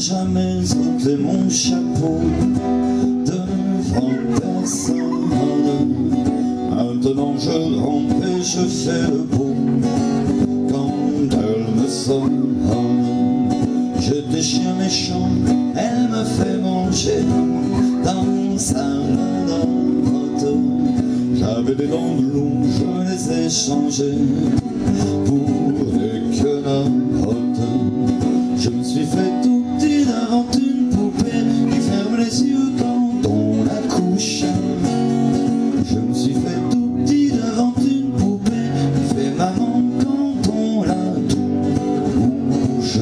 jamais ôté mon chapeau devant personne. Maintenant je rampe et je fais le beau quand elle me sonne. J'étais chien méchant, elle me fait manger dans sa menotte. J'avais des dents de loup, je les ai changées pour des quenottes. Je me suis fait tout petit devant une poupée qui ferme les yeux quand on la couche. Je me suis fait tout petit devant une poupée qui fait maman quand on la touche.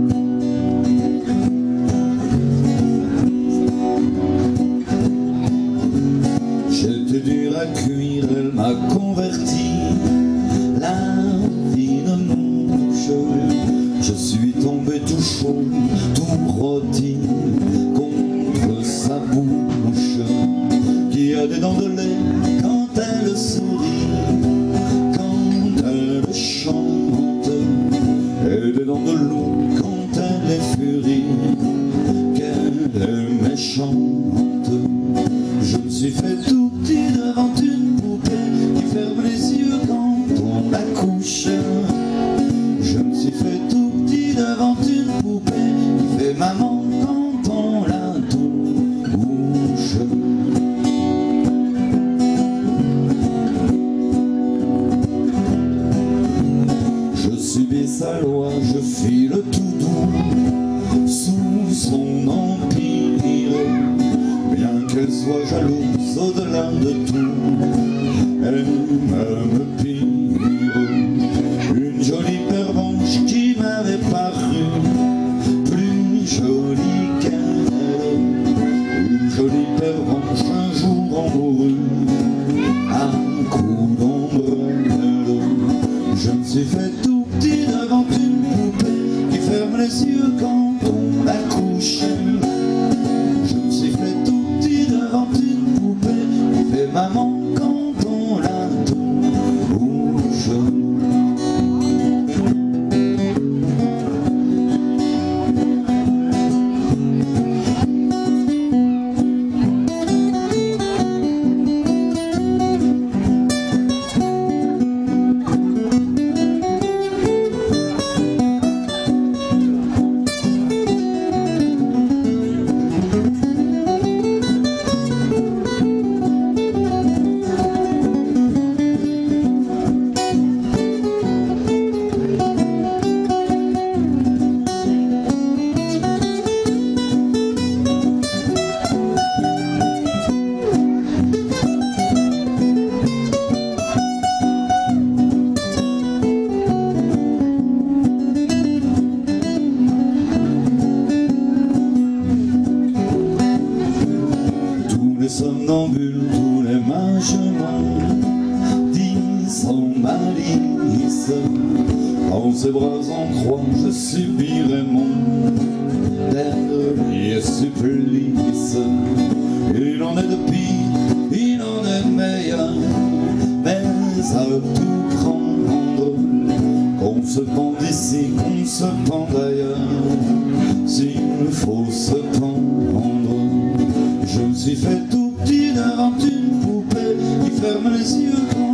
J'étais dur à cuire, elle m'a converti la fine mouche. Je suis tombé tout chaud, tout rôti contre sa bouche, qui a des dents de lait quand elle sourit, quand elle chante, et des dents de loup quand elle est furie, qu'elle est méchante. Je me suis fait tout petit devant une poupée qui ferme les yeux quand on la couche. Je me suis fait tout petit devant une poupée qui fait maman quand on la touche. Je subis sa loi, je file tout doux sous son empire. Bien qu'elle soit jalouse au-delà de tout, elle m'aime pire. Une jolie pervenche qui m'avait paru plus jolie qu'elle. Une jolie pervenche un jour en mourut à coup d'ombrelle. Je me suis fait tout petit devant une poupée qui ferme les yeux quand on la couche. Je me suis fait tout petit devant une poupée qui fait maman quand on la touche. Les somnambules, tous les mages disent sans malice, dans ses bras en croix je subirai mon dernier supplice. Il en est de pire, il en est meilleur, mais à tout prendre, qu'on se pend ici, qu'on se pend d'ailleurs, s'il faut se pendre. Je me suis fait tout petit devant une poupée qui ferme les yeux quand